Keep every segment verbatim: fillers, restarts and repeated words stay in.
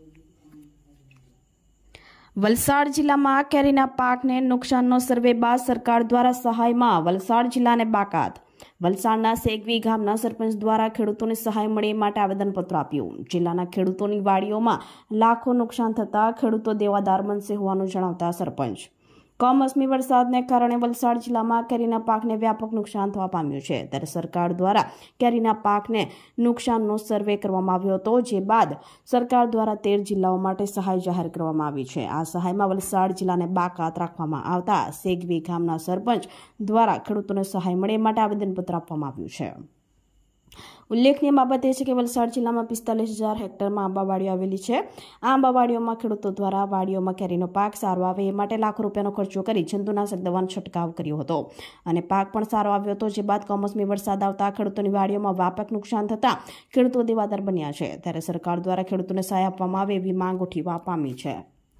વલસાડ જિલ્લામાં કેરીના પાકને નુકસાનનો સર્વે બાદ સરકાર દ્વારા સહાયમાં વલસાડ જિલ્લાને બાકાત। વલસાડના સેગવી ગામના સરપંચ દ્વારા ખેડૂતોને સહાય મળે એ માટે આવેદનપત્ર આપ્યું। જિલ્લાના ખેડૂતોની વાડીઓમાં લાખો નુકસાન થતાં ખેડૂતો દેવાદાર બનશે હોવાનું જણાવતા સરપંચ કમોસમી વરસાદને કારણે વલસાડ જિલ્લામાં કેરીના પાકને વ્યાપક નુકસાન થવા પામ્યું છે। ત્યારે સરકાર દ્વારા કેરીના પાકને નુકસાનનો સર્વે કરવામાં આવ્યો હતો, જે બાદ સરકાર દ્વારા તેર જિલ્લાઓ માટે સહાય જાહેર કરવામાં આવી છે। આ સહાયમાં વલસાડ જિલ્લાને બાકાત રાખવામાં આવતા સેગવી ગામના સરપંચ દ્વારા ખેડૂતોને સહાય મળે એ માટે આવેદનપત્ર આપવામાં આવ્યું છે। ઉલ્લેખનીય બાબત એ છે કે વલસાડ જિલ્લામાં પિસ્તાલીસ હજાર હેક્ટરમાં આંબાવાડીઓ આવેલી છે। આ આંબાવાડીઓમાં ખેડૂતો દ્વારા વાડીઓમાં કેરીનો પાક સારો આવે એ માટે લાખો રૂપિયાનો ખર્ચો કરી જંતુનાશક દવાનો છંટકાવ કર્યો હતો અને પાક પણ સારો આવ્યો હતો, જે બાદ કમોસમી વરસાદ આવતા ખેડૂતોની વાડીઓમાં વ્યાપક નુકસાન થતાં ખેડૂતો દેવાદાર બન્યા છે। ત્યારે સરકાર દ્વારા ખેડૂતોને સહાય આપવામાં આવે એવી માંગ ઉઠવા પામી છે।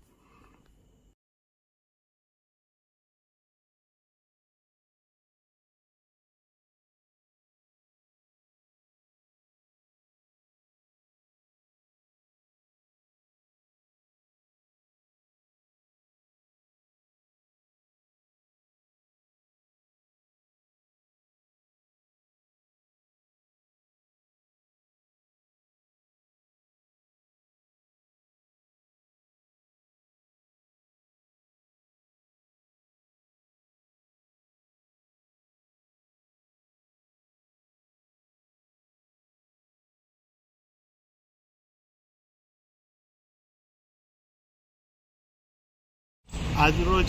આજરોજ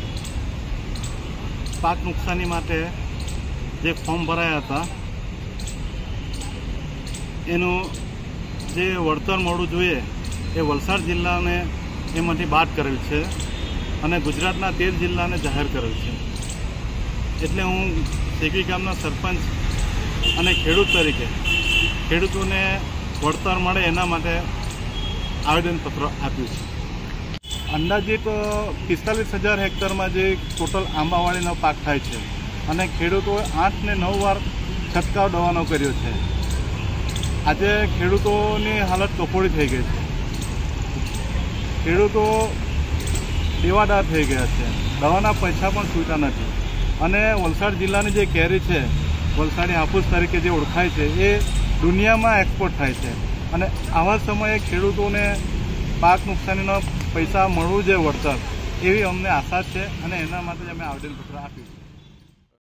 પાક નુકસાની માટે જે ફોર્મ ભરાયા હતા એનું જે વળતર મળવું જોઈએ એ વલસાડ જિલ્લાને એમાંથી બાદ કરેલ છે અને ગુજરાતના તેર જિલ્લાને જાહેર કરેલ છે। એટલે હું સેગવી ગામના સરપંચ અને ખેડૂત તરીકે ખેડૂતોને વળતર મળે એના માટે આવેદનપત્ર આપ્યું છે। અંદાજિત પિસ્તાલીસ હજાર હેક્ટરમાં જે ટોટલ આંબાવાડીનો પાક થાય છે અને ખેડૂતોએ આઠ ને નવ વાર છંટકાવ દવાનો કર્યો છે। આજે ખેડૂતોની હાલત કફોડી થઈ ગઈ છે, ખેડૂતો દેવાદાર થઈ ગયા છે, દવાના પૈસા પણ છૂટા નથી અને વલસાડ જિલ્લાની જે કેરી છે, વલસાડી હાફૂસ તરીકે જે ઓળખાય છે, એ દુનિયામાં એક્સપોર્ટ થાય છે અને આવા સમયે ખેડૂતોને પાક નુકસાનીનો પૈસા મળવું જોઈએ વળતર, એવી અમને આશા છે અને એના માટે જ અમે આવેદનપત્ર આપ્યું છે।